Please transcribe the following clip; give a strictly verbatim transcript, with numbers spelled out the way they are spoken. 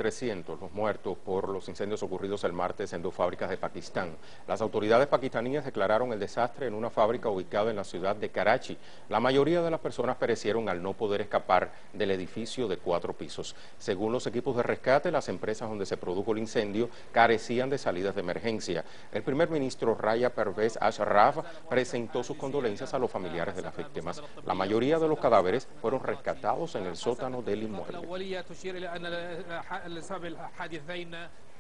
trescientos los muertos por los incendios ocurridos el martes en dos fábricas de Pakistán. Las autoridades pakistaníes declararon el desastre en una fábrica ubicada en la ciudad de Karachi. La mayoría de las personas perecieron al no poder escapar del edificio de cuatro pisos. Según los equipos de rescate, las empresas donde se produjo el incendio carecían de salidas de emergencia. El primer ministro Raya Pervez Ashraf presentó sus condolencias a los familiares de las víctimas. La mayoría de los cadáveres fueron rescatados en el sótano del inmueble.